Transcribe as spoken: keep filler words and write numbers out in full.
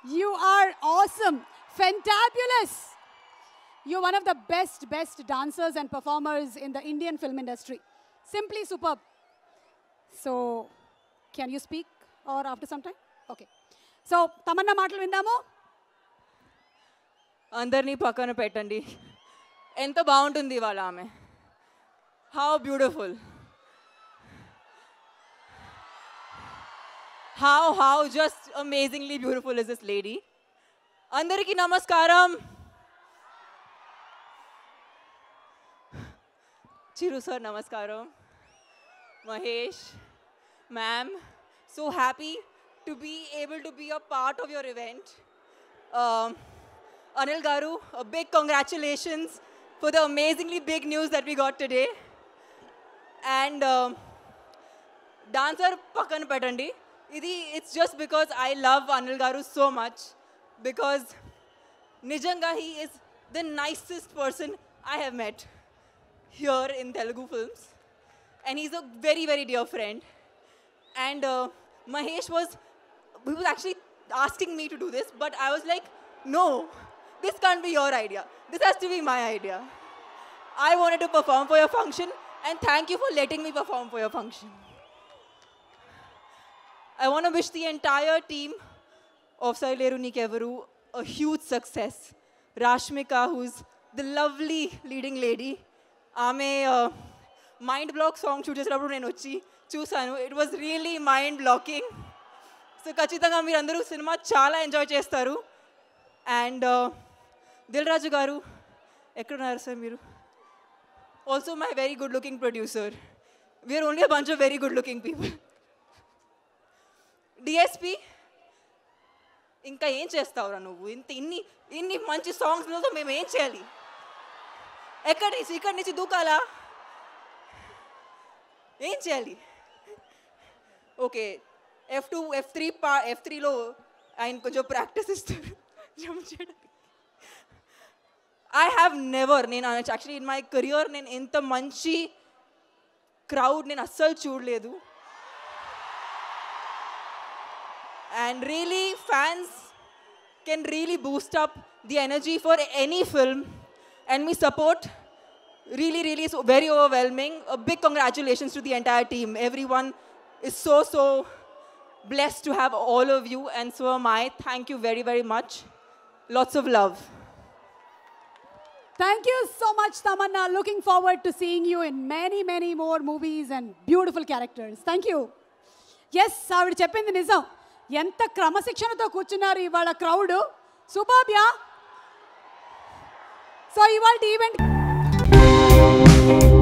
You are awesome. Fantabulous. You're one of the best, best dancers and performers in the Indian film industry. Simply superb. So, can you speak or after some time? Okay. So, Tamanna మాటలు విందాము. అందరినీ పక్కన పెట్టండి. ఎంత బాగుంటుంది వాళ్ళ ఆమె. How beautiful. How, how just amazingly beautiful is this lady. అందరికీ నమస్కారం. Chiru sir, namaskaram. Mahesh, ma'am, so happy to be able to be a part of your event. Um, Anil Garu, a big congratulations for the amazingly big news that we got today. And um, dancer Pakan Patandi, it's just because I love Anil Garu so much, because Nijanga, he is the nicest person I have met here in Telugu films, and he's a very, very dear friend. And uh, Mahesh was, he was actually asking me to do this, but I was like, no, this can't be your idea. This has to be my idea. I wanted to perform for your function, and thank you for letting me perform for your function. I want to wish the entire team of Saileru Nikevaru a huge success. Rashmika, who's the lovely leading lady, ఆమె mind block song shoot చేసినప్పుడు నేను వచ్చి చూసాను. It was really mind blocking. So ఖచ్చితంగా మీరు అందరూ cinema చాలా enjoy చేస్తారు. అండ్ దిల్ రాజు గారు ఎక్కడున్నారు సార్ మీరు? Also my very good looking producer. We are only a bunch of very good looking people. DSP, ఇంకా ఏం చేస్తావురా నువ్వు? ఇంత ఇన్ని ఇన్ని మంచి సాంగ్స్తో మేము ఏం చేయాలి? ఎక్కడి నుంచి ఇక్కడి నుంచి దూకాలా? ఏం చేయాలి? Okay, F two F three పా ఎఫ్ త్రీలో ఆయన కొంచెం ప్రాక్టీస్ ఇస్తారు జంప్ చేయడానికి. ఐ హ్యావ్ నెవర్, నేను యాక్చువల్లీ ఇన్ మై కెరియర్ నేను ఎంత మంచి క్రౌడ్ నేను అస్సలు చూడలేదు. And really fans can really boost up the energy for any film. And me support really, really is very overwhelming. A big congratulations to the entire team. Everyone is so, so blessed to have all of you, and so am I. Thank you very, very much. Lots of love. Thank you so much, Tamanna. Looking forward to seeing you in many, many more movies and beautiful characters. Thank you. Yes, ఆవిడ చెప్పింది నిజం. ఎంత క్రమశిక్షణతో కూర్చున్నారు ఇవాళ crowd. Superb yeah. So, you all event.